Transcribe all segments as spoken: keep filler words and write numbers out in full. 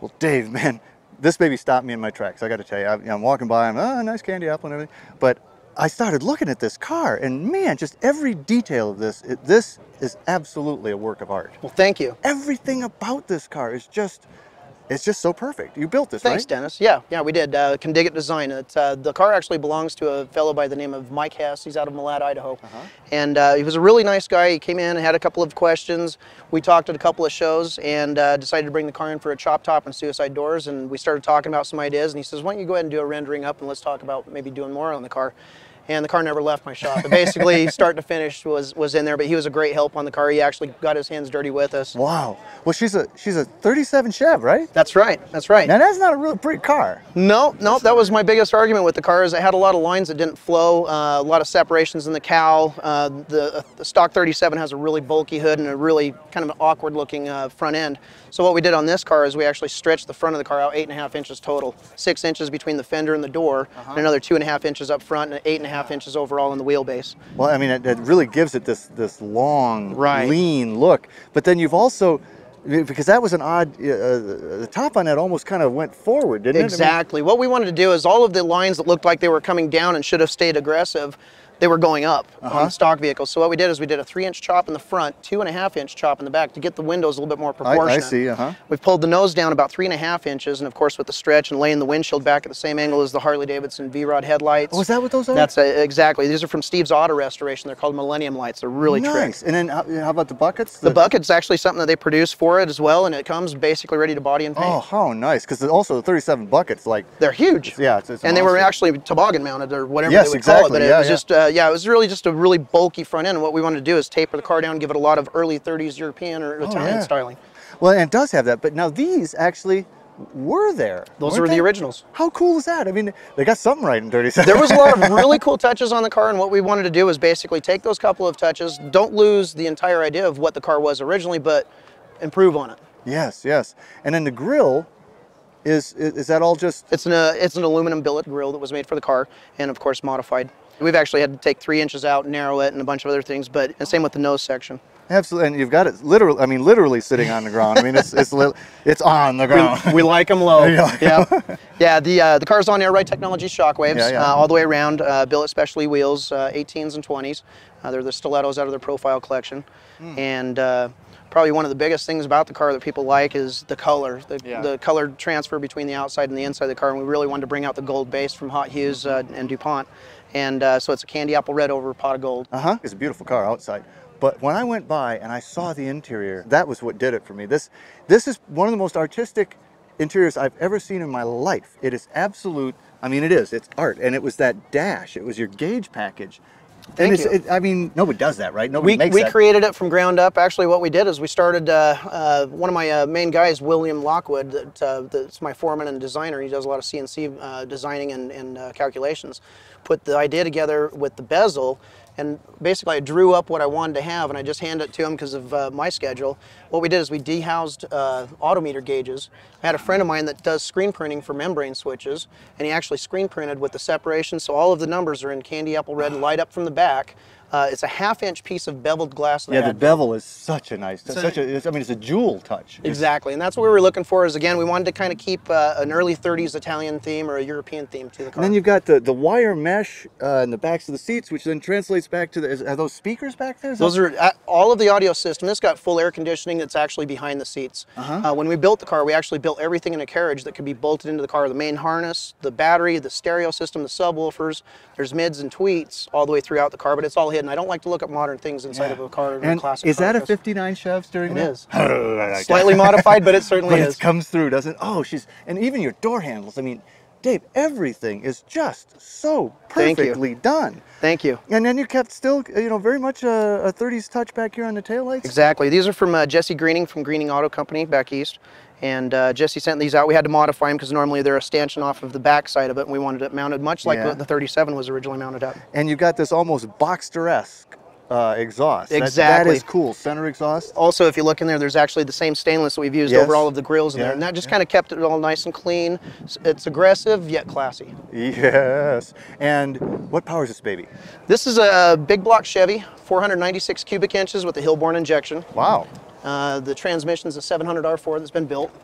Well, Dave, man, this baby stopped me in my tracks. I got to tell you, I, you know, I'm walking by, I'm, oh, nice candy apple and everything. But I started looking at this car, and man, just every detail of this, it, this is absolutely a work of art. Well, thank you. Everything about this car is just, it's just so perfect. You built this, Thanks, right? Dennis. Yeah, yeah, we did. Uh, Kindig-it design. It, uh, the car actually belongs to a fellow by the name of Mike Hess. He's out of Malad, Idaho. Uh-huh. And uh, he was a really nice guy. He came in and had a couple of questions. We talked at a couple of shows and uh, decided to bring the car in for a chop top and suicide doors. And we started talking about some ideas. And he says, why don't you go ahead and do a rendering up and let's talk about maybe doing more on the car. And the car never left my shop. It basically, start to finish, was was in there. But he was a great help on the car. He actually got his hands dirty with us. Wow. Well, she's a she's a thirty-seven Chev, right? That's right. That's right. Now that's not a real pretty car. No, no. That was my biggest argument with the car. Is it had a lot of lines that didn't flow, uh, a lot of separations in the cowl. Uh, the, uh, the stock thirty-seven has a really bulky hood and a really kind of an awkward-looking uh, front end. So what we did on this car is we actually stretched the front of the car out eight and a half inches total, six inches between the fender and the door, uh-huh. and another two and a half inches up front, and eight and a half inches overall in the wheelbase. Well, I mean, it, it really gives it this this long, right. lean look. But then you've also, because that was an odd, uh, the top on that almost kind of went forward, didn't it? Exactly. I mean, what we wanted to do is all of the lines that looked like they were coming down and should have stayed aggressive, they were going up uh-huh. on stock vehicles. So what we did is we did a three inch chop in the front, two and a half inch chop in the back to get the windows a little bit more proportionate. I, I see, uh-huh. We've pulled the nose down about three and a half inches, and of course with the stretch and laying the windshield back at the same angle as the Harley Davidson V-Rod headlights. Oh, is that what those are? That's a, exactly. These are from Steve's Auto Restoration. They're called Millennium Lights. They're really nice. trick. And then how, how about the buckets? The, the bucket's actually something that they produce for it as well, and it comes basically ready to body and paint. Oh, how nice. Because also the thirty-seven buckets, like... They're huge. Yeah, it's, it's And they were actually toboggan mounted or whatever yes, they would exactly. call it. But it yeah, was yeah. just, uh, yeah, it was really just a really bulky front end. And what we wanted to do is taper the car down, give it a lot of early thirties European or oh, Italian yeah. styling. Well, and it does have that. But now these actually were there. Those were they? the originals. How cool is that? I mean, they got something right in thirty-seven. There was a lot of really cool touches on the car, and what we wanted to do was basically take those couple of touches, don't lose the entire idea of what the car was originally, but improve on it. Yes, yes. And then the grille, is, is, is that all just... It's an, uh, it's an aluminum billet grille that was made for the car, and of course modified. We've actually had to take three inches out, narrow it, and a bunch of other things, but and same with the nose section. Absolutely, and you've got it literally, I mean, literally sitting on the ground. I mean, it's it's it's on the ground. We, we like them low. Yeah, yeah, yeah. The uh, the car's on Air Ride Technology shockwaves yeah, yeah. Uh, all the way around. Uh, billet specialty wheels, uh, eighteens and twenties. Uh, they're the stilettos out of their profile collection, mm. and uh, probably one of the biggest things about the car that people like is the color, the, yeah. the color transfer between the outside and the inside of the car. And we really wanted to bring out the gold base from Hot Hues uh, and DuPont. And uh, so it's a candy apple red over a pot of gold. Uh-huh. It's a beautiful car outside. But when I went by and I saw the interior, that was what did it for me. This, this is one of the most artistic interiors I've ever seen in my life. It is absolute, I mean, it is, it's art. And it was that dash, it was your gauge package. Thank and it's, you. It, I mean, nobody does that, right? Nobody we, makes we that. created it from ground up. Actually, what we did is we started, uh, uh, one of my uh, main guys, William Lockwood, that, uh, that's my foreman and designer. He does a lot of C N C uh, designing and, and uh, calculations. Put the idea together with the bezel, and basically I drew up what I wanted to have, and I just handed it to him because of uh, my schedule. What we did is we dehoused uh, autometer gauges. I had a friend of mine that does screen printing for membrane switches, and he actually screen printed with the separation, so all of the numbers are in candy apple red, light up from the back. Uh, it's a half-inch piece of beveled glass. Yeah, the bevel is such a nice, so, such a. I mean, it's a jewel touch. Exactly, and that's what we were looking for. Is again, we wanted to kind of keep uh, an early thirties Italian theme or a European theme to the car. And then you've got the the wire mesh uh, in the backs of the seats, which then translates back to the. Is, are those speakers back there? Is those that... are uh, all of the audio system. This got full air conditioning. That's actually behind the seats. Uh-huh. uh, when we built the car, we actually built everything in a carriage that could be bolted into the car: the main harness, the battery, the stereo system, the subwoofers. There's mids and tweets all the way throughout the car, but it's all hidden. I don't like to look at modern things inside yeah. of a car. And a classic is car that a fifty-nine Chev steering wheel? It is. Slightly modified, but it certainly but is. It comes through, doesn't it? Oh, she's, and even your door handles. I mean, Dave, everything is just so perfectly Thank done. Thank you. And then you kept still, you know, very much a, a thirties touch back here on the taillights. Exactly. These are from uh, Jesse Greening from Greening Auto Company back east. And uh, Jesse sent these out. We had to modify them because normally they're a stanchion off of the back side of it, and we wanted it mounted much like yeah. the, the thirty-seven was originally mounted at. And you've got this almost Boxster-esque uh, exhaust. Exactly. That, that is cool. Center exhaust. Also, if you look in there, there's actually the same stainless that we've used yes. over all of the grills in yeah. there, and that just yeah. kind of kept it all nice and clean. It's aggressive yet classy. Yes. And what powers this baby? This is a big block Chevy, four hundred ninety-six cubic inches with a Hillborn injection. Wow. Uh, the transmission's a seven hundred R four that's been built.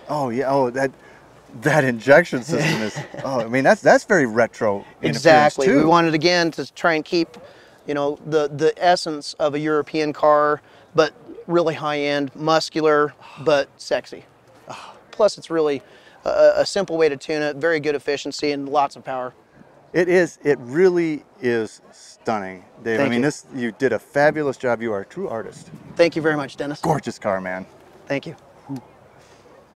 Oh yeah. Oh, that that injection system is. Oh, I mean that's that's very retro. In Exactly. appearance, We too. wanted again to try and keep, you know, the the essence of a European car, but really high end, muscular, but sexy. Plus, it's really a, a simple way to tune it. Very good efficiency and lots of power. It is. It really is stunning, Dave. Thank I mean, you. this you did a fabulous job. You are a true artist. Thank you very much, Dennis. Gorgeous car, man. Thank you.